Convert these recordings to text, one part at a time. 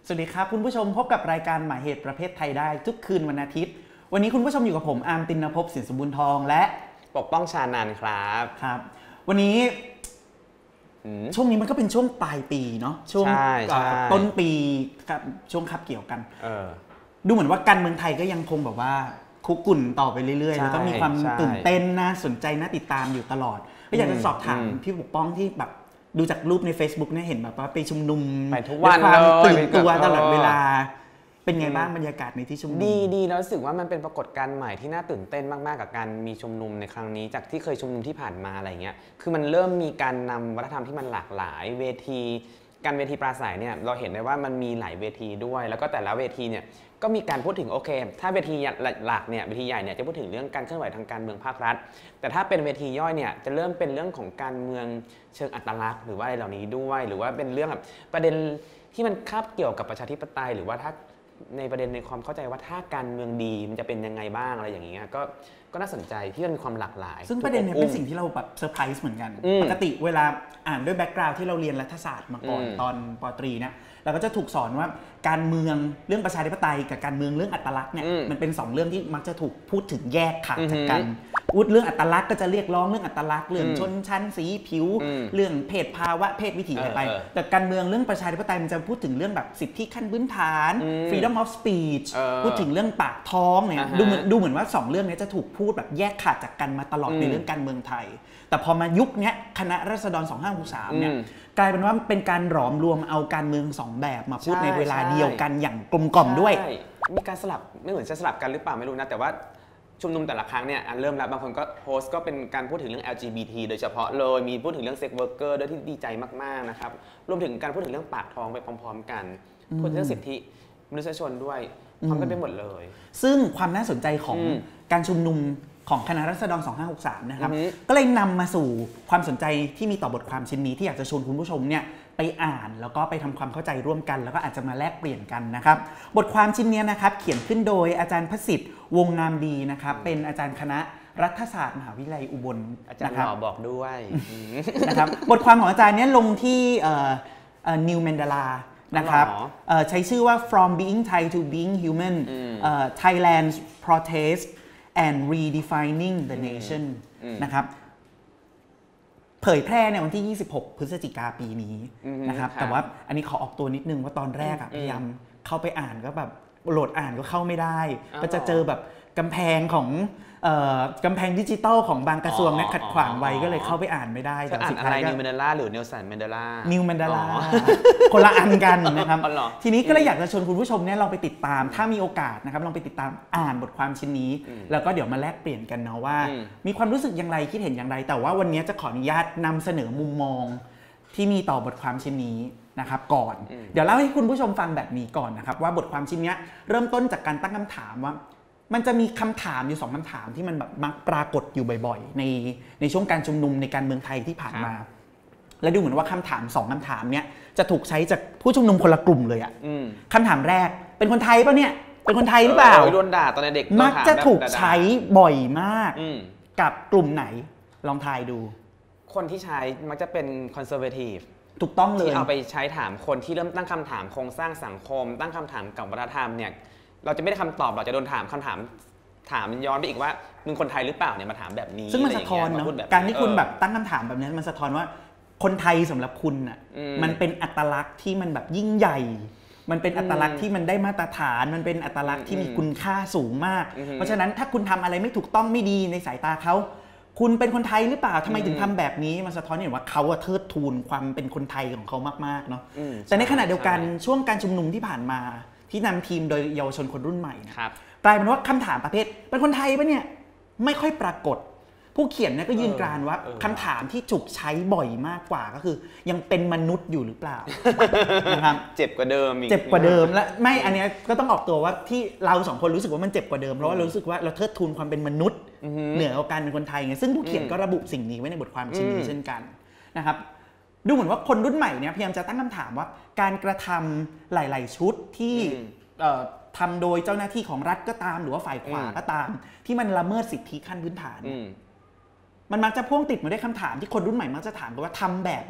สวัสดีครับคุณผู้ชมพบกับรายการหมายเหตุประเภทไทยได้ทุกคืนวันอาทิตย์วันนี้คุณผู้ชมอยู่กับผมอาร์มตินภพสินสมบูรณ์ทองและปกป้องชานันท์ครับวันนี้ช่วงนี้มันก็เป็นช่วงปลายปีเนาะช่วงต้นปีกับช่วงคับเกี่ยวกันดูเหมือนว่าการเมืองไทยก็ยังคงแบบว่าคุกกุ่นต่อไปเรื่อยๆแล้วก็มีความตื่นเต้นน่าสนใจน่าติดตามอยู่ตลอดก็อยากจะสอบถามพี่ปกป้องที่แบบดูจากรูปใน Facebook เนี่ยเห็นแบบว่าไปชุมนุมไปทุกวันเลยตื่นตัวตลอดเวลาเป็นไงบ้างบรรยากาศในที่ชุมนุมดีแล้วรู้สึกว่ามันเป็นปรากฏการณ์ใหม่ที่น่าตื่นเต้นมากๆกับการมีชุมนุมในครั้งนี้จากที่เคยชุมนุมที่ผ่านมาอะไรเงี้ยคือมันเริ่มมีการนำวัฒนธรรมที่มันหลากหลายเวทีการเวทีปราศัยเนี่ยเราเห็นได้ว่ามันมีหลายเวทีด้วยแล้วก็แต่ละเวทีเนี่ยก็มีการพูดถึงโอเคถ้าเวทีหลักเนี่ยเวทีใหญ่เนี่ยจะพูดถึงเรื่องการเคลื่อนไหวทางการเมืองภาครัฐแต่ถ้าเป็นเวทีย่อยเนี่ยจะเริ่มเป็นเรื่องของการเมืองเชิงอัตลักษณ์หรือว่าอะไรเหล่านี้ด้วยหรือว่าเป็นเรื่องแบบประเด็นที่มันคาบเกี่ยวกับประชาธิปไตยหรือว่าถ้าในประเด็นในความเข้าใจว่าถ้าการเมืองดีมันจะเป็นยังไงบ้างอะไรอย่างเงี้ยก็น่าสนใจที่มันมีความหลากหลายซึ่งประเด็นนี้เป็นสิ่งที่เราแบบเซอร์ไพรส์เหมือนกันปกติเวลาอ่านด้วยแบ็กกราวด์ที่เราเรียนรัฐศาสตร์มาก่อนตอนป.ตรีเนี่ยเราก็จะถูกสอนว่าการเมืองเรื่องประชาธิปไตยกับการเมืองเรื่องอัตลักษณ์เนี่ยมันเป็น2เรื่องที่มักจะถูกพูดถึงแยกขาดจากกันพูดเรื่องอัตลักษณ์ก็จะเรียกร้องเรื่องอัตลักษณ์เรื่องชนชั้นสีผิวเรื่องเพศภาวะเพศวิถีอะไรไปแต่การเมืองเรื่องประชาธิปไตยมันจะพูดถึงเรื่องแบบสิทธิขั้นพื้นฐาน freedom of speech พูดถึงเรื่องปากท้องเนี่ยดูเหมือนว่า2เรื่องนี้จะถูกพูดแบบแยกขาดจากกันมาตลอดในเรื่องการเมืองไทยแต่พอมายุคนี้คณะราษฎร2563เนี่ยกลายเป็นว่าเป็นการหลอมรวมเอาการเมือง2แบบมาพูดในเวลาเดียวกันอย่างกลมกล่อมด้วยมีการสลับไม่เหมือนจะสลับกันหรือเปล่าไม่รู้นะแต่ว่าชุมนุมแต่ละครั้งเนี่ยเริ่มแล้วบางคนก็โพสต์ก็เป็นการพูดถึงเรื่อง LGBT โดยเฉพาะเลยมีพูดถึงเรื่องเซ็กเวิร์กเกอร์ด้วยที่ดีใจมากๆนะครับรวมถึงการพูดถึงเรื่องปากท้องไปพร้อมๆกันพูดถึงเรื่องสิทธิมนุษยชนด้วยพร้อมกันไปหมดเลยซึ่งความน่าสนใจของการชุมนุมของคณะราษฎร2563นะครับก็เลยนำมาสู่ความสนใจที่มีต่อบทความชิ้นนี้ที่อยากจะชวนคุณผู้ชมเนี่ยไปอ่านแล้วก็ไปทำความเข้าใจร่วมกันแล้วก็อาจจะมาแลกเปลี่ยนกันนะครับบทความชิ้นนี้นะครับเขียนขึ้นโดยอาจารย์พสิทธิ์วงงามดีนะครับเป็นอาจารย์คณะรัฐศาสตร์มหาวิทยาลัยอุบลอาจารย์หมอบอกด้วยนะครับบทความของอาจารย์นี้ลงที่นิวแมนดาลานะครับใช้ชื่อว่า From Being Thai to Being Human Thailand's Protest and Redefining the Nation นะครับเผยแพร่ในวันที่ 26 พฤศจิกายนปีนี้นะครับแต่ว่าอันนี้ขอออกตัวนิดนึงว่าตอนแรกพยายามเข้าไปอ่านก็แบบโหลดอ่านก็เข้าไม่ได้ก็จะเจอแบบกำแพงของกำแพงดิจิตอลของบางกระทรวงเนี่ยขัดขวางไว้ก็เลยเข้าไปอ่านไม่ได้แต่สุดท้ายนิวแมนดาลาหรือเนลสันแมนเดลานิวแมนดาลาคนละอันกันนะครับทีนี้ก็เลยอยากจะชวนคุณผู้ชมเนี่ยลองไปติดตามถ้ามีโอกาสนะครับลองไปติดตามอ่านบทความชิ้นนี้แล้วก็เดี๋ยวมาแลกเปลี่ยนกันเนาะว่ามีความรู้สึกอย่างไรคิดเห็นอย่างไรแต่ว่าวันนี้จะขออนุญาตนำเสนอมุมมองที่มีต่อบทความชิ้นนี้นะครับก่อนเดี๋ยวเล่าให้คุณผู้ชมฟังแบบนี้ก่อนนะครับว่าบทความชิ้นนี้เริ่มต้นจากการตั้งคำถามว่ามันจะมีคำถามอยู่2คำถามที่มันแบบมักปรากฏอยู่บ่อยๆในช่วงการชุมนุมในการเมืองไทยที่ผ่านมาและดูเหมือนว่าคำถาม2คำถามเนี้ยจะถูกใช้จากผู้ชุมนุมคนละกลุ่มเลยอ่ะคำถามแรกเป็นคนไทยป่ะเนี่ยเป็นคนไทยหรือเปล่าโดนด่าตอนเด็กมักจะถูกใช้บ่อยมากกับกลุ่มไหนลองทายดูคนที่ใช้มักจะเป็นคอนเซอร์เวทีฟถูกต้องเลยที่เอาไปใช้ถามคนที่เริ่มตั้งคำถามโครงสร้างสังคมตั้งคำถามกับวัฒนธรรมเนี่ยเราจะไม่ได้คำตอบเราจะโดนถามคำถามย้อนไปอีกว่ามึงคนไทยหรือเปล่าเนี่ยมาถามแบบนี้ซึ่งมันสะท้อนเนาะการที่คุณแบบตั้งคำถามแบบนี้มันสะท้อนว่าคนไทยสำหรับคุณอ่ะมันเป็นอัตลักษณ์ที่มันแบบยิ่งใหญ่มันเป็นอัตลักษณ์ที่มันได้มาตรฐานมันเป็นอัตลักษณ์ที่มีคุณค่าสูงมากเพราะฉะนั้นถ้าคุณทำอะไรไม่ถูกต้องไม่ดีในสายตาเขาคุณเป็นคนไทยหรือเปล่าทำไมถึงทำแบบนี้มันสะท้อนเห็นว่าเขาเทิดทูนความเป็นคนไทยของเขามากๆเนาะแต่ในขณะเดียวกันช่วงการชุมนุมที่ผ่านมาที่นำทีมโดยเยาวชนคนรุ่นใหม่กลายเป็นว่าคำถามประเภทเป็นคนไทยปะเนี่ยไม่ค่อยปรากฏผู้เขียนเนี่ยก็ยืนกรานว่าคำถามที่ถูกใช้บ่อยมากกว่าก็คือยังเป็นมนุษย์อยู่หรือเปล่านะครับเจ็บกว่าเดิมเจ็บกว่าเดิมและไม่อันนี้ก็ต้องออกตัวว่าที่เราสองคนรู้สึกว่ามันเจ็บกว่าเดิมเพราะว่าเรารู้สึกว่าเราเทิดทูนความเป็นมนุษย์เหนือกว่าการเป็นคนไทยไงซึ่งผู้เขียนก็ระบุสิ่งนี้ไว้ในบทความชิ้นนี้เช่นกันนะครับดูเหมือนว่าคนรุ่นใหม่เนี่ยพยายามจะตั้งคำถามว่าการกระทำหลายๆชุดที่ทำโดยเจ้าหน้าที่ของรัฐก็ตามหรือว่าฝ่ายขวาก็ตามที่มันละเมิดสิทธิขั้นพื้นฐานมันมักจะพ่วงติดมาด้วยคำถามที่คนรุ่นใหม่มักจะถามกันว่าทำแบบเนี้ย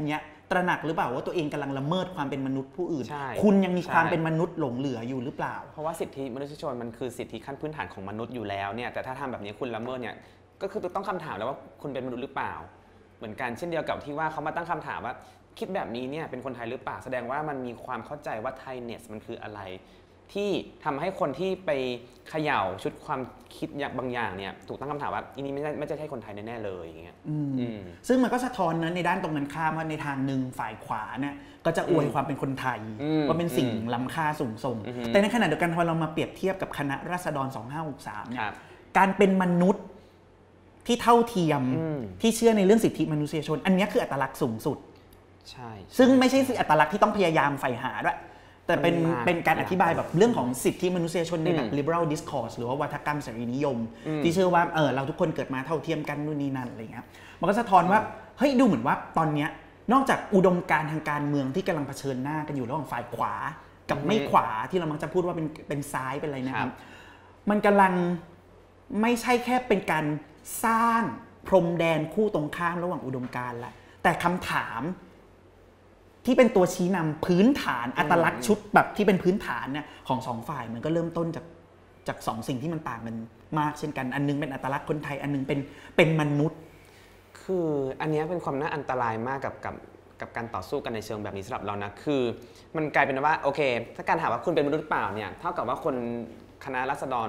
ตระหนักหรือเปล่าว่าตัวเองกำลังละเมิดความเป็นมนุษย์ผู้อื่นใช่คุณยังมีความเป็นมนุษย์หลงเหลืออยู่หรือเปล่าเพราะว่าสิทธิมนุษยชนมันคือสิทธิขั้นพื้นฐานของมนุษย์อยู่แล้วเนี่ยแต่ถ้าทำแบบนี้คุณละเมิดเนี่ยก็คือต้องคำถามแล้วว่าคุณเป็นมนุษย์หรือเปล่าเหมือนกันเช่นเดียวกับที่ว่าเขามาตั้งคำถามว่าคิดแบบนี้เนี่ยเป็นคนไทยหรือเปล่าแสดงว่ามันมีความเข้าใจว่าไทยเนสมันคืออะไรที่ทำให้คนที่ไปเขย่าชุดความคิดอย่างบางอย่างเนี่ยถูกตั้งคำถามว่าอีนี้ไม่ใช่คนไทยแน่ๆเลยอย่างเงี้ยซึ่งมันก็สะท้อนนะในด้านตรงกันข้ามว่าในทางหนึ่งฝ่ายขวาเนี่ยก็จะอวยความเป็นคนไทยว่าเป็นสิ่งล้ำค่าสูงส่งแต่ในขณะเดียวกันพอเรามาเปรียบเทียบกับคณะราษฎร2563เนี่ยการเป็นมนุษย์ที่เท่าเทียมที่เชื่อในเรื่องสิทธิมนุษยชนอันนี้คืออัตลักษณ์สูงสุดใช่ซึ่งไม่ใช่อัตลักษณ์ที่ต้องพยายามใฝ่หาด้วยแต่เป็นการอธิบายแบบเรื่องของสิทธิมนุษยชนในแบบ liberal discourse หรือว่าวัฒกรรมเสรีนิยมที่เชื่อว่าเราทุกคนเกิดมาเท่าเทียมกันนู่นนี่นั่นอะไรเงี้ยมันก็สะท้อนว่าเฮ้ยดูเหมือนว่าตอนเนี้ยนอกจากอุดมการณ์ทางการเมืองที่กำลังเผชิญหน้ากันอยู่ระหว่างฝ่ายขวากับไม่ขวาที่เรามักจะพูดว่าเป็นซ้ายเป็นอะไรนะครับมันกำลังไม่ใช่แค่เป็นการสร้างพรมแดนคู่ตรงข้ามระหว่างอุดมการณ์ละแต่คำถามที่เป็นตัวชี้นำพื้นฐานอัตลักษณ์ชุดแบบที่เป็นพื้นฐานเนี่ยของสองฝ่ายมันก็เริ่มต้นจากสองสิ่งที่มันต่างกันมากเช่นกันอันนึงเป็นอัตลักษณ์คนไทยอันนึงเป็นมนุษย์คืออันนี้เป็นความน่าอันตรายมากกับการต่อสู้กันในเชิงแบบนี้สำหรับเรานะคือมันกลายเป็นว่าโอเคถ้าการถามว่าคุณเป็นมนุษย์หรือเปล่าเนี่ยเท่ากับว่าคนคณะราษฎร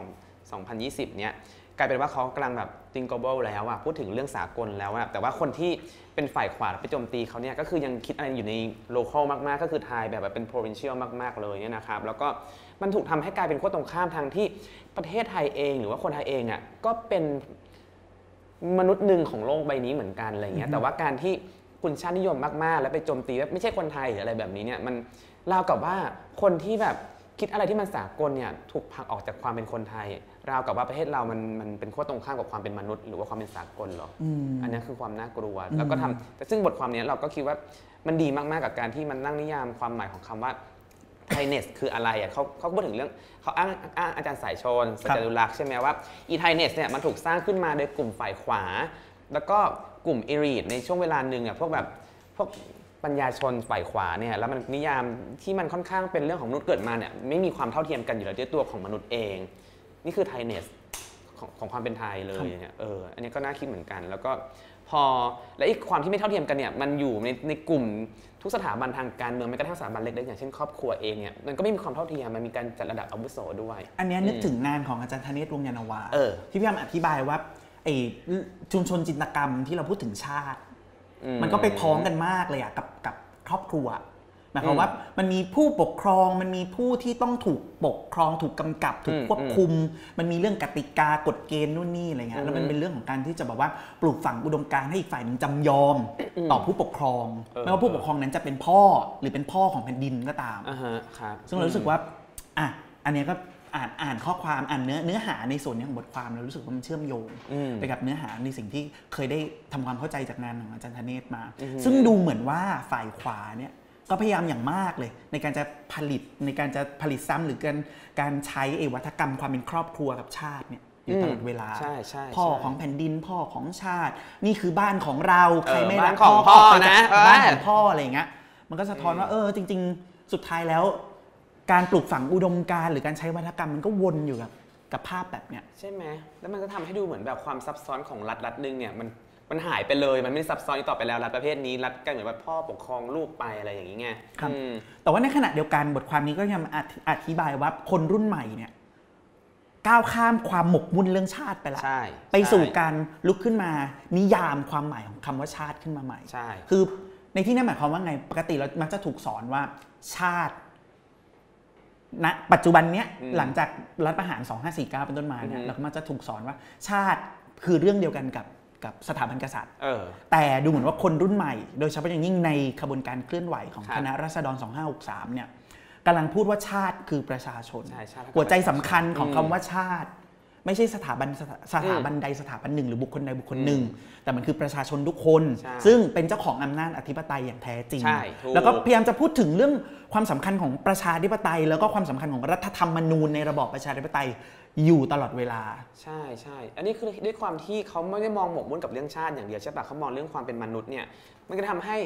2020เนี่ยกลายเป็นว่าเขากำลังแบบ think global แล้วอะพูดถึงเรื่องสากลแล้วอะแต่ว่าคนที่เป็นฝ่ายขวาไปโจมตีเขาเนี่ยก็คือยังคิดอะไรอยู่ใน local มากๆก็คือไทยแบบเป็น provincial มากๆเลยเนี่ยนะครับแล้วก็มันถูกทำให้กลายเป็นขั้วตรงข้ามทางที่ประเทศไทยเองหรือว่าคนไทยเองอะก็เป็นมนุษย์หนึ่งของโลกใบนี้เหมือนกันอะไรเงี้ยแต่ว่าการที่คุณชาตินิยมมากๆแล้วไปโจมตีว่าไม่ใช่คนไทยหรืออะไรแบบนี้เนี่ยมันราวกับว่าคนที่แบบคิดอะไรที่มันสากลเนี่ยถูกผลักออกจากความเป็นคนไทยราวกับว่าประเทศเรามันเป็นขั้วตรงข้ามกับความเป็นมนุษย์หรือว่าความเป็นสากลหรออันนี้คือความน่ากลัวแล้วก็ทำแต่ซึ่งบทความนี้เราก็คิดว่ามันดีมากๆกับการที่มันตั้งนิยามความหมายของคำว่าไทยเนสคืออะไรอ่ะเขาพูดถึงเรื่องเขาอ้างอาจารย์สายชนสัจจตุลักษณ์ใช่ไหมว่าอีไทยเนสเนี่ยมันถูกสร้างขึ้นมาโดยกลุ่มฝ่ายขวาแล้วก็กลุ่มเอลิทในช่วงเวลาหนึ่งอ่ะพวกปัญญาชนฝ่ายขวาเนี่ยแล้วมันนิยามที่มันค่อนข้างเป็นเรื่องของมนุษย์เกิดมาเนี่ยไม่มีความเท่าเทียมกันอยู่แล้วด้วยตัวของมนุษย์เองนี่คือไทยเนสของความเป็นไทยเลยเนี่ยอันนี้ก็น่าคิดเหมือนกันแล้วก็และอีกความที่ไม่เท่าเทียมกันเนี่ยมันอยู่ในกลุ่มทุกสถาบันทางการเมืองแม้กระทั่งสถาบันเล็กๆอย่างเช่นครอบครัวเองเนี่ยมันก็ไม่มีความเท่าเทียมมันมีการจัดระดับอาวุโสด้วยอันนี้นึกถึงงานของอาจารย์ธเนศ วงศ์ยานนาวาที่พยายามอธิบายว่าไอ้ชุมชนจินตกรรมที่เราพูดถึงชาติมันก็ไปพ้องกันมากเลยอะกับครอบครัวหมายความว่ามันมีผู้ปกครองมันมีผู้ที่ต้องถูกปกครองถูกกำกับถูกควบคุมมันมีเรื่องกติกากฎเกณฑ์นู่นนี่อะไรเงี้ยแล้วมันเป็นเรื่องของการที่จะแบบว่าปลูกฝังอุดมการณ์ให้อีกฝ่ายหนึ่งจำยอมต่อผู้ปกครองไม่ว่าผู้ปกครองนั้นจะเป็นพ่อหรือเป็นพ่อของแผ่นดินก็ตามซึ่งเรารู้สึกว่าอันนี้ก็อ่านข้อความอ่านเนื้อหาในส่วนนี้ของบทความเรารู้สึกว่ามันเชื่อมโยงไปกับเนื้อหาในสิ่งที่เคยได้ทำความเข้าใจจากงานของอาจารย์ธเนศมาซึ่งดูเหมือนว่าฝ่ายขวาเนี่ยก็พยายามอย่างมากเลยในการจะผลิตซ้ำหรือการใช้วัฒกรรมความเป็นครอบครัวกับชาติเนี่ยอยู่ตลอดเวลาพ่อของแผ่นดินพ่อของชาตินี่คือบ้านของเราใครไม่รักพ่อนะบ้านของพ่ออะไรอย่างเงี้ยมันก็สะท้อนว่าจริงๆสุดท้ายแล้วการปลูกฝังอุดมการณ์หรือการใช้วัฒกรรมมันก็วนอยู่กับภาพแบบเนี้ยใช่ไหมแล้วมันก็ทำให้ดูเหมือนแบบความซับซ้อนของรัฐนึงเนี่ยมันหายไปเลยมันไม่ซับซ้อนต่อไปแล้วรัฐประเภทนี้รัฐกันเหมือนว่าพ่อปกครองลูกไปอะไรอย่างนี้ไงครับแต่ว่าในขณะเดียวกันบทความนี้ก็ยังอธิบายว่าคนรุ่นใหม่เนี่ยก้าวข้ามความหมกมุ่นเรื่องชาติไปแล้วไปสู่การลุกขึ้นมานิยามความหมายของคำว่าชาติขึ้นมาใหม่คือในที่นี้หมายความว่าไงปกติเรามักจะถูกสอนว่าชาติณปัจจุบันเนี้ยหลังจากรัฐประหาร2549เป็นต้นมาเนี่ยเราก็มักจะถูกสอนว่าชาติคือเรื่องเดียวกันกับสถาบันกษัตริย์แต่ดูเหมือนว่าคนรุ่นใหม่โดยเฉพาะอย่างยิ่งในขบวนการเคลื่อนไหวของคณะราษฎร2563เนี่ยกำลังพูดว่าชาติคือประชาชนหัวใจสำคัญของคำว่าชาติไม่ใช่สถาบันใดสถาบันหนึ่งหรือบุคคลใดบุคคลหนึ่งแต่มันคือประชาชนทุกคนซึ่งเป็นเจ้าของอำนาจอธิปไตยอย่างแท้จริงแล้วก็พยายามจะพูดถึงเรื่องความสำคัญของประชาธิปไตยแล้วก็ความสำคัญของรัฐธรรมนูญในระบอบประชาธิปไตยอยู่ตลอดเวลาใช่อันนี้คือด้วยความที่เขาไม่ได้มองหมกมุ่นกับเรื่องชาติอย่างเดียวใช่ปะเขามองเรื่องความเป็นมนุษย์เนี่ยมันก็ทำให้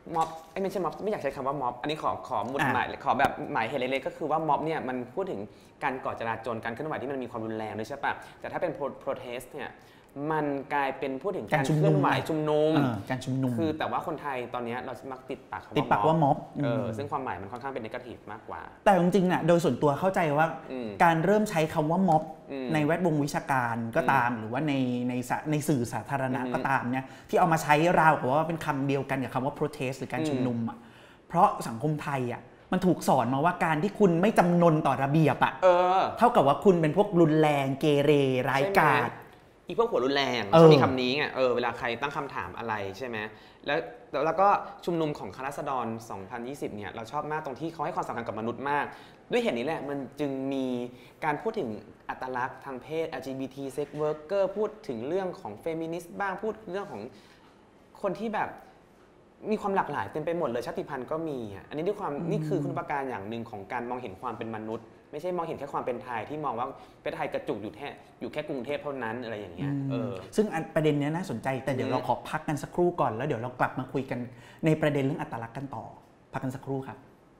ม็อบไม่ใช่ม็อบไม่อยากใช้คำว่าม็อบอันนี้ขอหมุดหมายขอแบบหมายเหตุเล็กๆก็คือว่าม็อบเนี่ยมันพูดถึงการก่อจราจรการเคลื่อนไหวที่มันมีความรุนแรงด้วยใช่ปะแต่ถ้าเป็น protest เนี่ยมันกลายเป็นพูดถึงการเคลื่อนไหวชุมนุมการชุมนุมคือแต่ว่าคนไทยตอนนี้เรามักติดปากว่าม็อบซึ่งความหมายมันค่อนข้างเป็น negative มากกว่าแต่จริงๆน่ะโดยส่วนตัวเข้าใจว่าการเริ่มใช้คำว่าม็อบในแวดวงวิชาการก็ตามหรือว่าในสื่อสาธารณะก็ตามเนี่ยที่เอามาใช้ราวกับว่าเป็นคำเดียวกันกับคำว่า protest หรือการชุมนุมอ่ะเพราะสังคมไทยอ่ะมันถูกสอนมาว่าการที่คุณไม่จำนนต่อระเบียบอ่ะเท่ากับว่าคุณเป็นพวกรุนแรงเกเรร้ายกาจพวกหัวรุนแรงชอบมีคำนี้ไงเวลาใครตั้งคำถามอะไรใช่ไหมแล้วก็ชุมนุมของคณะราษฎร 2020 เนี่ยเราชอบมากตรงที่เขาให้ความสำคัญกับมนุษย์มากด้วยเหตุนี้แหละมันจึงมีการพูดถึงอัตลักษณ์ทางเพศ LGBT sex worker พูดถึงเรื่องของเฟมินิสต์บ้างพูดเรื่องของคนที่แบบมีความหลากหลายเต็มไปหมดเลยชาติพันธุ์ก็มีอันนี้ด้วยความนี่คือคุณประการอย่างหนึ่งของการมองเห็นความเป็นมนุษย์ไม่ใช่มองเห็นแค่ความเป็นไทยที่มองว่าเป็นไทยกระจุกอยู่แค่กรุงเทพเท่านั้นอะไรอย่างเงี้ยซึ่งประเด็นนี้น่าสนใจแต่เดี๋ยวเราขอพักกันสักครู่ก่อนแล้วเดี๋ยวเรากลับมาคุยกันในประเด็นเรื่องอัตลักษณ์กันต่อพักกันสักครู่ครับ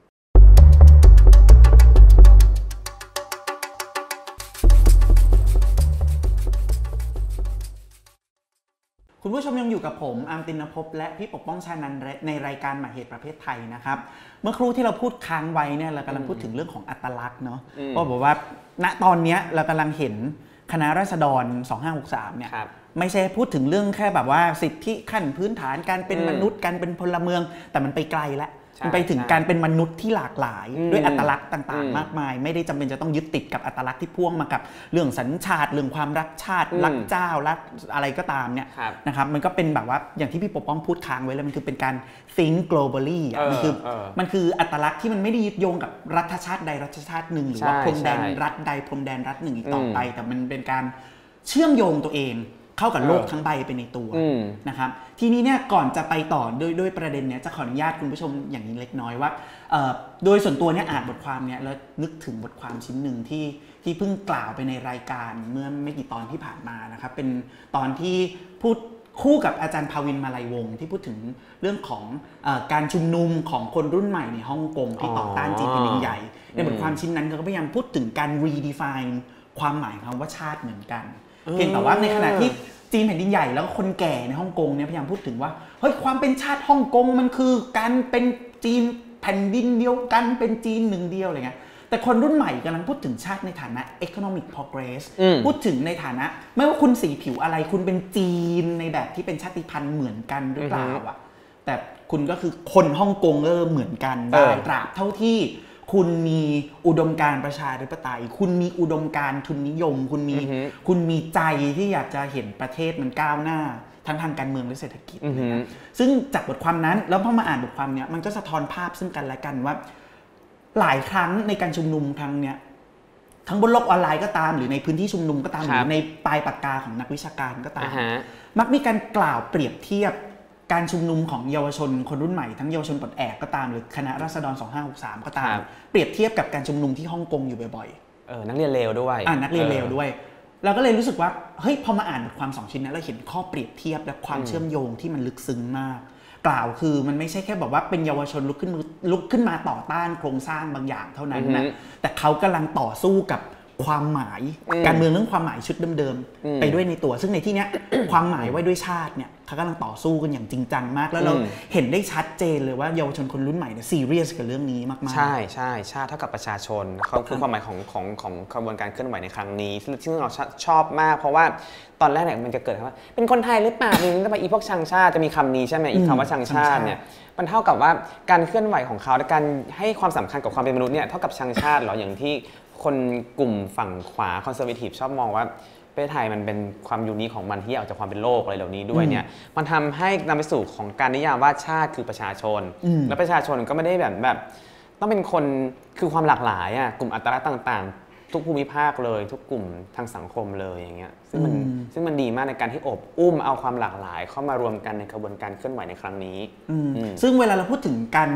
คุณผู้ชมยังอยู่กับผมอาร์มตินภพและพี่ปกป้องชานันท์ในรายการหมายเหตุประเภทไทยนะครับเมื่อครู่ที่เราพูดค้างไว้เนี่ยเรากำลังพูดถึงเรื่องของอัตลักษณ์เนาะว่าบอกว่าณตอนนี้เรากำลังเห็นคณะราษฎร2563เนี่ยไม่ใช่พูดถึงเรื่องแค่แบบว่าสิทธิขั้นพื้นฐานการเป็นมนุษย์การเป็นพลเมืองแต่มันไปไกลแล้วมันไปถึงการเป็นมนุษย์ที่หลากหลายด้วยอัตลักษณ์ต่างๆมากมายไม่ได้จำเป็นจะต้องยึดติดกับอัตลักษณ์ที่พ่วงมากับเรื่องสัญชาติเรื่องความรักชาติรักเจ้ารักอะไรก็ตามเนี่ยนะครับมันก็เป็นแบบว่าอย่างที่พี่ปกป้องพูดค้างไว้แล้วมันคือเป็นการ think globally มันคืออัตลักษณ์ที่มันไม่ได้ยึดโยงกับรัฐชาติใดรัฐชาติหนึ่งหรือว่าพรมแดนรัฐใดพรมแดนรัฐหนึ่งอีกต่อไปแต่มันเป็นการเชื่อมโยงตัวเองเข้ากับโลกทั้งใบไปในตัวนะครับทีนี้เนี่ยก่อนจะไปต่อด้วยประเด็นเนี้ยจะขออนุญาตคุณผู้ชมอย่างนี้เล็กน้อยว่าโดยส่วนตัวเนี่ยอ่านบทความเนี่ยแล้วนึกถึงบทความชิ้นหนึ่งที่เพิ่งกล่าวไปในรายการเมื่อไม่กี่ตอนที่ผ่านมานะครับเป็นตอนที่พูดคู่กับอาจารย์ภาวินมาลัยวงศ์ที่พูดถึงเรื่องของการชุมนุมของคนรุ่นใหม่ในฮ่องกงที่ต่อต้านจีนแผ่นดินใหญ่ในบทความชิ้นนั้นก็พยายามพูดถึงการ redefine ความหมายคำว่าชาติเหมือนกันเพียงแต่ว่าในขณะที่จีนแผ่นดินใหญ่แล้วก็คนแก่ในฮ่องกงเนี่ยพยายามพูดถึงว่าเฮ้ยความเป็นชาติฮ่องกงมันคือการเป็นจีนแผ่นดินเดียวกันเป็นจีนหนึ่งเดียวอะไรเงี้ยแต่คนรุ่นใหม่กำลังพูดถึงชาติในฐานะ economic progress พูดถึงในฐานะไม่ว่าคุณสีผิวอะไรคุณเป็นจีนในแบบที่เป็นชาติพันธุ์เหมือนกันหรือเปล่าอะแต่คุณก็คือคนฮ่องกงเหมือนกันได้ตราบเท่าที่คุณมีอุดมการณ์ประชาธิปไตยคุณมีอุดมการณ์ทุนนิยมคุณมีใจที่อยากจะเห็นประเทศมันก้าวหน้าทั้งทางการเมืองและเศรษฐกิจซึ่งจากบทความนั้นแล้วพอมาอ่านบทความเนี้ยมันก็สะท้อนภาพซึ่งกันและกันว่าหลายครั้งในการชุมนุมครั้งเนี้ยทั้งบนโลกออนไลน์ก็ตามหรือในพื้นที่ชุมนุมก็ตามหรือในปลายปากกาของนักวิชาการก็ตามมักมีการกล่าวเปรียบเทียบการชุมนุมของเยาวชนคนรุ่นใหม่ทั้งเยาวชนปลดแอกก็ตามหรือคณะราษฎร2563ก็ตามเปรียบเทียบกับการชุมนุมที่ฮ่องกงอยู่บ่อยๆนักเรียนเลวด้วยนักเรียนเลวด้วยเราก็เลยรู้สึกว่าเฮ้ยพอมาอ่านบทความ2ชิ้นนั้นเราเห็นข้อเปรียบเทียบและความเชื่อมโยงที่มันลึกซึ้งมากกล่าวคือมันไม่ใช่แค่แบบว่าเป็นเยาวชนลุกขึ้นมาต่อต้านโครงสร้างบางอย่างเท่านั้นนะแต่เขากำลังต่อสู้กับความหมายการเมืองเรื่องความหมายชุดเดิมๆไปด้วยในตัวซึ่งในที่นี้ความหมายไว้ด้วยชาติเนี่ยเขากำลังต่อสู้กันอย่างจริงจังมากแล้วเราเห็นได้ชัดเจนเลยว่าเยาวชนคนรุ่นใหม่เนี่ยซีเรียสกับเรื่องนี้มากๆใช่ใช่ชาติเท่ากับประชาชนเขาคือความหมายของกระบวนการเคลื่อนไหวในครั้งนี้ซึ่งเราชอบมากเพราะว่าตอนแรกเนี่ยมันจะเกิดว่าเป็นคนไทยหรือเปล่ามันจะมาอีพวกชังชาติจะมีคำนี้ใช่ไหมอีคำว่าชังชาติเนี่ยมันเท่ากับว่าการเคลื่อนไหวของเขาและการให้ความสำคัญกับความเป็นมนุษย์เนี่ยเท่ากับชังชาติหรออย่างที่คนกลุ่มฝั่งขวาคอนเซอร์เวทีฟชอบมองว่าประเทศไทยมันเป็นความยูนิคของมันที่ออกจากความเป็นโลกอะไรเหล่านี้ด้วยเนี่ยมันทำให้นำไปสู่ของการนิยามว่าชาติคือประชาชนและประชาชนก็ไม่ได้แบบต้องเป็นคนคือความหลากหลายอ่ะกลุ่มอัตลักษณ์ต่างๆทุกภูมิภาคเลยทุกกลุ่มทางสังคมเลยอย่างเงี้ยซึ่งมันดีมากในการที่อบอุ้มเอาความหลากหลายเข้ามารวมกันในกระบวนการเคลื่อนไหวในครั้งนี้ซึ่งเวลาเราพูดถึงการ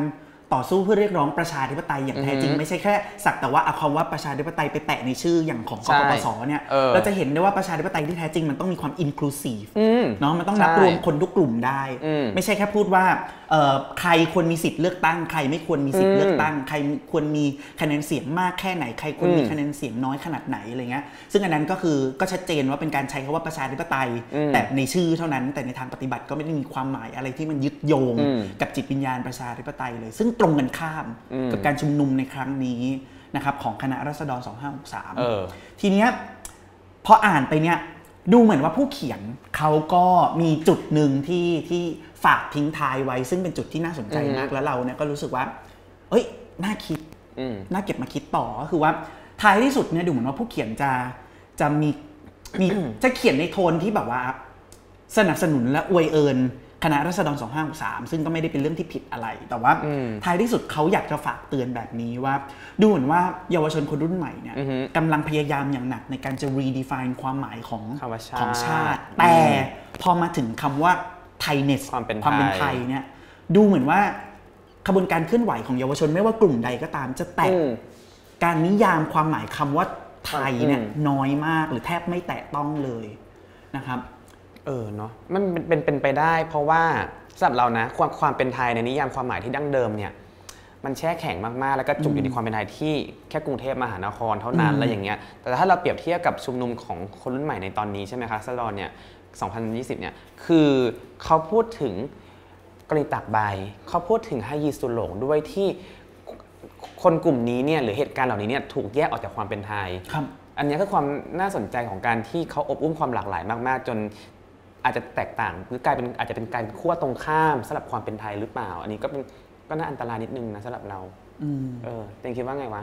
ต่อสู้เพื่อเรียกร้องประชาธิปไตยอย่างแท้จริงไม่ใช่แค่สักแต่ว่าเอาคำว่าประชาธิปไตยไปแตะในชื่ออย่างของกปปสเนี่ยเราจะเห็นได้ว่าประชาธิปไตยที่แท้จริงมันต้องมีความ inclusive เนาะมันต้องนับรวมคนทุกกลุ่มได้ไม่ใช่แค่พูดว่าใครควรมีสิทธิ์เลือกตั้งใครไม่ควรมีสิทธิ์เลือกตั้งใครควรมีคะแนนเสียงมากแค่ไหนใครควรมีคะแนนเสียงน้อยขนาดไหนอะไรเงี้ยซึ่งอันนั้นก็คือก็ชัดเจนว่าเป็นการใช้คำว่าประชาธิปไตยแต่ในชื่อเท่านั้นแต่ในทางปฏิบัติก็ไม่ได้มีความหมายอะไรที่มันยึดโยงกับจิตวิญญาณประชาธิปไตยเลยซึ่งตรงกันข้ามกับการชุมนุมในครั้งนี้นะครับของคณะราษฎร2563ทีเนี้ยพออ่านไปเนี่ยดูเหมือนว่าผู้เขียนเขาก็มีจุดหนึ่งที่ฝากทิ้งท้ายไว้ซึ่งเป็นจุดที่น่าสนใจมากแล้วเราเนี่ยก็รู้สึกว่าเอ้ยน่าคิดน่าเก็บมาคิดต่อก็คือว่าท้ายที่สุดเนี่ยดูเหมือนว่าผู้เขียนจะมีจะเขียนในโทนที่แบบว่าสนับสนุนและอวยเอิญคณะราษฎร2563ซึ่งก็ไม่ได้เป็นเรื่องที่ผิดอะไรแต่ว่าท้ายที่สุดเขาอยากจะฝากเตือนแบบนี้ว่าดูเหมือนว่าเยาวชนคนรุ่นใหม่เนี่ยกำลังพยายามอย่างหนักในการจะ redefine ความหมายของชาติแต่พอมาถึงคำว่า Thainess ความเป็นไทยเนี่ยดูเหมือนว่าขบวนการเคลื่อนไหวของเยาวชนไม่ว่ากลุ่มใดก็ตามจะแตะการนิยามความหมายคำว่าไทยเนี่ยน้อยมากหรือแทบไม่แตะต้องเลยนะครับเนาะมันเป็นไปได้เพราะว่าสำหรับเรานะความเป็นไทยในนิยามความหมายที่ดั้งเดิมเนี่ยมันแช่แข็งมากๆแล้วก็จุกอยู่ในความเป็นไทยที่แค่กรุงเทพมหานครเท่านั้นอะไรอย่างเงี้ยแต่ถ้าเราเปรียบเทียบกับชุมนุมของคนรุ่นใหม่ในตอนนี้ใช่ไหมคะราษฎรเนี่ย2020เนี่ยคือเขาพูดถึงกรีตากใบเขาพูดถึงฮายีสุโหลงด้วยที่คนกลุ่มนี้เนี่ยหรือเหตุการณ์เหล่านี้เนี่ยถูกแยกออกจากความเป็นไทยอันนี้คือความน่าสนใจของการที่เขาอบอุ้มความหลากหลายมากๆจนอาจจะแตกต่างหรือกลายเป็นอาจจะเป็นการขั้วตรงข้ามสำหรับความเป็นไทยหรือเปล่าอันนี้ก็น่าอันตรายนิดนึงนะสำหรับเราเต็งคิดว่าไงวะ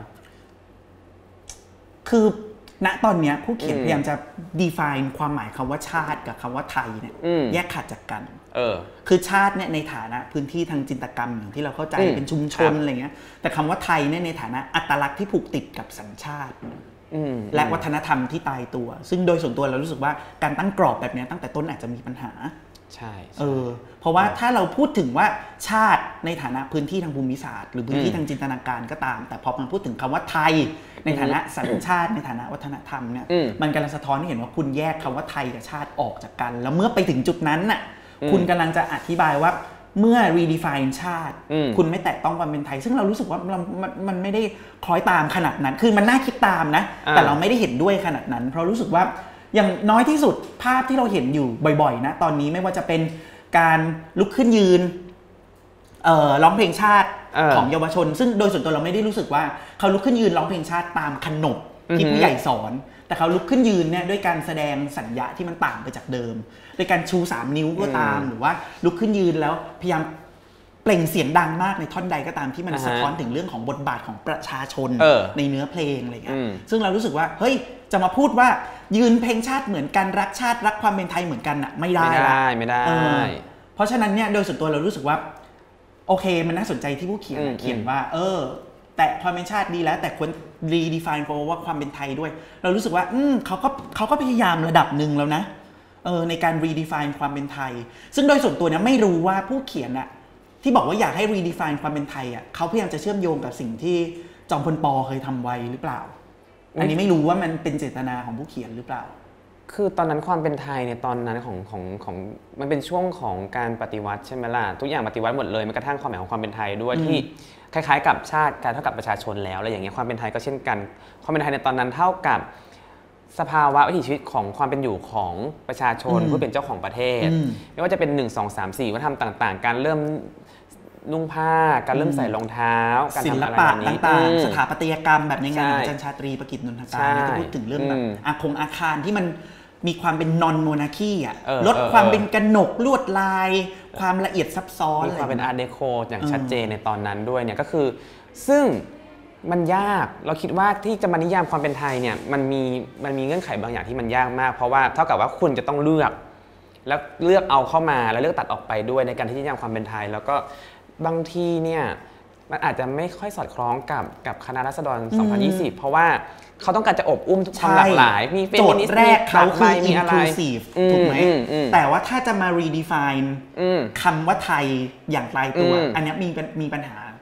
คือณตอนนี้ผู้เขียนพยายามจะ define ความหมายคำว่าชาติกับคำว่าไทยเนี่ยแยกขาดจากกันคือชาติเนี่ยในฐานะพื้นที่ทางจินตกรรมอย่างที่เราเข้าใจเป็นชุมชนอะไรเงี้ยแต่คำว่าไทยเนี่ยในฐานะอัตลักษณ์ที่ผูกติดกับสัญชาติและวัฒนธรรมที่ตายตัวซึ่งโดยส่วนตัวเรารู้สึกว่าการตั้งกรอบแบบนี้ตั้งแต่ต้นอาจจะมีปัญหาใช่เพราะว่าถ้าเราพูดถึงว่าชาติในฐานะพื้นที่ทางภูมิศาสตร์หรือพื้นที่ทางจินตนาการก็ตามแต่พอมาพูดถึงคำว่าไทยในฐานะสัญชาติในฐานะวัฒนธรรมเนี่ยมันกำลังสะท้อนให้เห็นว่าคุณแยกคำว่าไทยกับชาติออกจากกันแล้วเมื่อไปถึงจุดนั้นน่ะคุณกำลังจะอธิบายว่าเมื่อ redefine ชาติคุณไม่แตะต้องความเป็นไทยซึ่งเรารู้สึกว่ามันไม่ได้คล้อยตามขนาดนั้นคือมันน่าคิดตามนะแต่เราไม่ได้เห็นด้วยขนาดนั้นเพราะรู้สึกว่าอย่างน้อยที่สุดภาพที่เราเห็นอยู่บ่อยๆนะตอนนี้ไม่ว่าจะเป็นการลุกขึ้นยืนร้องเพลงชาติของเยาวชนซึ่งโดยส่วนตัวเราไม่ได้รู้สึกว่าเขาลุกขึ้นยืนร้องเพลงชาติตามขนบที่ผู้ใหญ่สอนแต่เขาลุกขึ้นยืนเนี่ยด้วยการแสดงสัญญาที่มันต่างไปจากเดิมโดยการชู3 นิ้วก็ตามหรือว่าลุกขึ้นยืนแล้วพยายามเปล่งเสียงดังมากในท่อนใดก็ตามที่มันสะท้อนถึงเรื่องของบทบาทของประชาชนในเนื้อเพลงอะไรเงี้ยซึ่งเรารู้สึกว่าเฮ้ยจะมาพูดว่ายืนเพลงชาติเหมือนกันรักชาติรักความเป็นไทยเหมือนกันอ่ะไม่ได้เพราะฉะนั้นเนี่ยโดยส่วนตัวเรารู้สึกว่าโอเคมันน่าสนใจที่ผู้เขียนว่าแต่ความเป็นชาติดีแล้วแต่ควร redefine เพราะว่าความเป็นไทยด้วยเรารู้สึกว่าเขาก็พยายามระดับหนึ่งแล้วนะในการ redefine ความเป็นไทยซึ่งโดยส่วนตัวเนี่ยไม่รู้ว่าผู้เขียนอะที่บอกว่าอยากให้ redefine ความเป็นไทยอะเขาพยายามจะเชื่อมโยงกับสิ่งที่จอมพลป.เคยทำไว้หรือเปล่าอันนี้ไม่รู้ว่ามันเป็นเจตนาของผู้เขียนหรือเปล่าคือตอนนั้นความเป็นไทยเนี่ยตอนนั้นของมันเป็นช่วงของการปฏิวัติใช่ไหมล่ะทุกอย่างปฏิวัติหมดเลยแม้กระทั่งความหมายของความเป็นไทยด้วยที่คล้ายๆกับชาติการเท่ากับประชาชนแล้วอะไรอย่างเงี้ยความเป็นไทยก็เช่นกันความเป็นไทยในตอนนั้นเท่ากับสภาวะวิถีชีวิตของความเป็นอยู่ของประชาชนผู้เป็นเจ้าของประเทศไม่ว่าจะเป็น1 2 3 4วัฒนธรรมต่างๆการเริ่มนุ่งผ้าการเริ่มใส่รองเท้าการศิลปะต่างๆสถาปัตยกรรมแบบในงานอาจารย์ชาตรีประกิตนนทการจะพูดถึงเรื่องแบบอาคารที่มันมีความเป็นนอนโมนาคีอ่ะลดความเป็นกนกลวดลายความละเอียดซับซ้อนมีความเป็นอาร์ตเดโคอย่างชัดเจนในตอนนั้นด้วยเนี่ยก็คือซึ่งมันยากเราคิดว่าที่จะมานิยามความเป็นไทยเนี่ยมันมีเงื่อนไขบางอย่างที่มันยากมากเพราะว่าเท่ากับว่าคุณจะต้องเลือกแล้วเลือกเอาเข้ามาแล้วเลือกตัดออกไปด้วยในการที่นิยามความเป็นไทยแล้วก็บางทีเนี่ยมันอาจจะไม่ค่อยสอดคล้องกับคณะราษฎร2020เพราะว่าเขาต้องการจะอบอุ้มความหลากหลายมีโจทย์แรกเขาคือ inclusive ถูกไหมแต่ว่าถ้าจะมา redefine คำว่าไทยอย่างตายตัวอันนี้มีปัญหา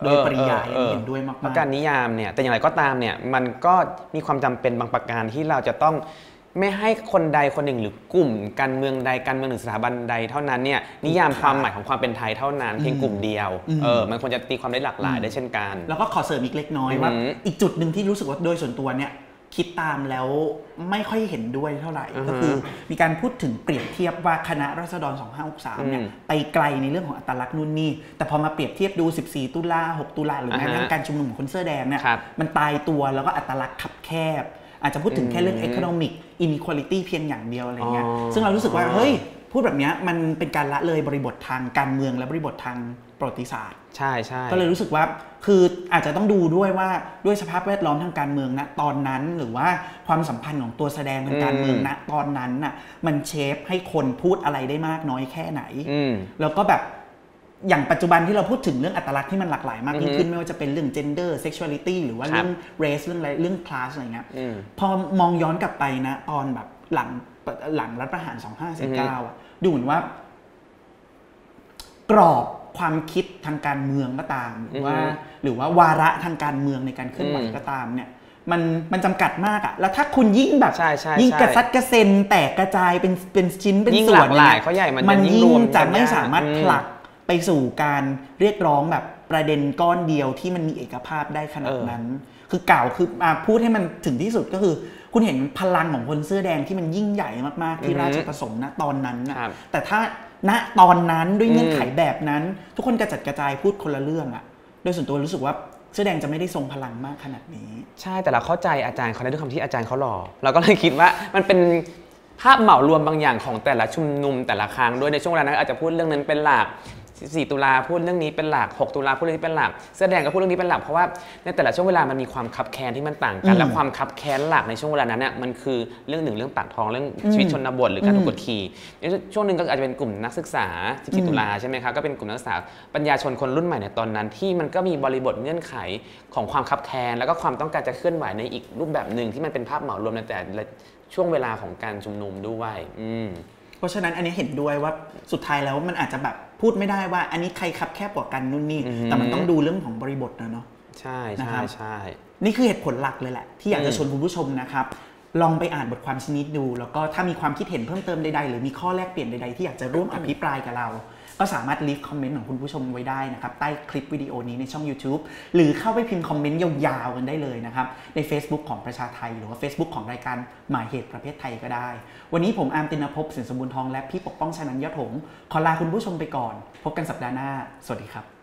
โดยปริยายเห็นด้วยมากๆการนิยามเนี่ยแต่อย่างไรก็ตามเนี่ยมันก็มีความจำเป็นบางประการที่เราจะต้องไม่ให้คนใดคนหนึ่งหรือกลุ่มการเมืองใดการเมืองหรือสถาบันใดเท่านั้นเนี่ยนิยามความหมายของความเป็นไทยเท่านั้นเพียงกลุ่มเดียวมันควรจะตีความได้หลากหลายได้เช่นกันแล้วก็ขอเสริมอีกเล็กน้อยว่าอีกจุดหนึ่งที่รู้สึกว่าโดยส่วนตัวเนี่ยคิดตามแล้วไม่ค่อยเห็นด้วยเท่าไหร่ก็คือมีการพูดถึงเปรียบเทียบว่าคณะราษฎร2563เนี่ยไปไกลในเรื่องของอัตลักษณ์นู่นนี่แต่พอมาเปรียบเทียบดู14ตุลา6ตุลาหรือแม้กระทั่งการชุมนุมของคนเสื้อแดงเนี่ยมันตายตัวแล้วก็อัตลักษณ์ขับแคบอาจจะพูดถึงแค่เรื่อง economic inequality เพียงอย่างเดียวอะไรเงี้ยซึ่งเรารู้สึกว่าเฮ้ยพูดแบบนี้มันเป็นการละเลยบริบททางการเมืองและบริบททางประวัติศาสตร์ใช่ใช่ก็เลยรู้สึกว่าคืออาจจะต้องดูด้วยว่าด้วยสภาพแวดล้อมทางการเมืองณตอนนั้นหรือว่าความสัมพันธ์ของตัวแสดงทางการเมืองณตอนนั้นน่ะมันเชฟให้คนพูดอะไรได้มากน้อยแค่ไหนแล้วก็แบบอย่างปัจจุบันที่เราพูดถึงเรื่องอัตลักษณ์ที่มันหลักหลายมากยิ่งขึ้นไม่ว่าจะเป็นเรื่อง gender sexuality หรือว่าเรื่อง race เรื่องอะไรเรื่อง class อะไรเงี้ยพอมองย้อนกลับไปนะตอนแบบหลังรัฐประหาร2549อ่ะดูเหมือนว่ากรอบความคิดทางการเมืองก็ตามหรือว่าวาระทางการเมืองในการเคลื่อนไหวก็ตามเนี่ยมันจำกัดมากอ่ะแล้วถ้าคุณยิ่งแบบยิ่งกระซัดกระเซ็นแตกกระจายเป็นชิ้นเป็นส่วนเนี่ยมันยิ่งจะไม่สามารถผลักไปสู่การเรียกร้องแบบประเด็นก้อนเดียวที่มันมีเอกภาพได้ขนาดนั้นคือกล่าวคือพูดให้มันถึงที่สุดก็คือคุณเห็นพลังของคนเสื้อแดงที่มันยิ่งใหญ่มากๆที่ราชประสงค์ณตอนนั้นนะแต่ถ้าณตอนนั้นด้วยเงื่อนไขแบบนั้นทุกคนกระจัดกระจายพูดคนละเรื่องอะโดยส่วนตัวรู้สึกว่าเสื้อแดงจะไม่ได้ทรงพลังมากขนาดนี้ใช่แต่เราเข้าใจอาจารย์เขาในด้วยคำที่อาจารย์เขาหล่อเราก็เลยคิดว่ามันเป็นภาพเหมารวมบางอย่างของแต่ละชุมนุมแต่ละครั้งด้วยในช่วงเวลานั้นอาจจะพูดเรื่องนั้นเป็นหลัก4ตุลาพูดเรื่องนี้เป็นหลัก6ตุลาพูดเรื่องนี้เป็นหลักเสื้อแดงก็พูดเรื่องนี้เป็นหลักเพราะว่าในแต่ละช่วงเวลามันมีความคับแค้นที่มันต่างกันและความคับแค้นหลักในช่วงเวลานั้นเนี่ยมันคือเรื่องหนึ่งเรื่องปากท้องเรื่องชีวิตชนบทหรือการถูกกดขี่ช่วงหนึ่งก็อาจจะเป็นกลุ่มนักศึกษา14ตุลาใช่ไหมครับก็เป็นกลุ่มนักศึกษาปัญญาชนคนรุ่นใหม่ในตอนนั้นที่มันก็มีบริบทเงื่อนไขของความคับแค้นแล้วก็ความต้องการจะเคลื่อนไหวในอีกรูปแบบหนึ่งที่มันเป็นภาพเหมารวมในแต่ละช่วงเวลาของการชุมนุมด้วยเพราะฉะนั้นอันนี้เห็นด้วยว่าสุดท้ายแล้วมันอาจจะแบบพูดไม่ได้ว่าอันนี้ใครคับแคบกว่ากันนู่นนี่แต่มันต้องดูเรื่องของบริบทนะเนาะใช่ใช่ใช่นี่คือเหตุผลหลักเลยแหละที่อยากจะชวนคุณผู้ชมนะครับลองไปอ่านบทความชิ้นนี้ดูแล้วก็ถ้ามีความคิดเห็นเพิ่มเติมใดๆหรือมีข้อแลกเปลี่ยนใดๆที่อยากจะร่วมอภิปรายกับเราก็สามารถลีฟคอมเมนต์ของคุณผู้ชมไว้ได้นะครับใต้คลิปวิดีโอนี้ในช่อง YouTube หรือเข้าไปพิมพ์คอมเมนต์ยาวๆกันได้เลยนะครับใน Facebook ของประชาไทยหรือว่า Facebook ของรายการหมายเหตุประเภทไทยก็ได้วันนี้ผมอาร์มตินภพ สินสมบูรณ์ทองและพี่ปกป้องชนันท์ยอดหงส์ขอลาคุณผู้ชมไปก่อนพบกันสัปดาห์หน้าสวัสดีครับ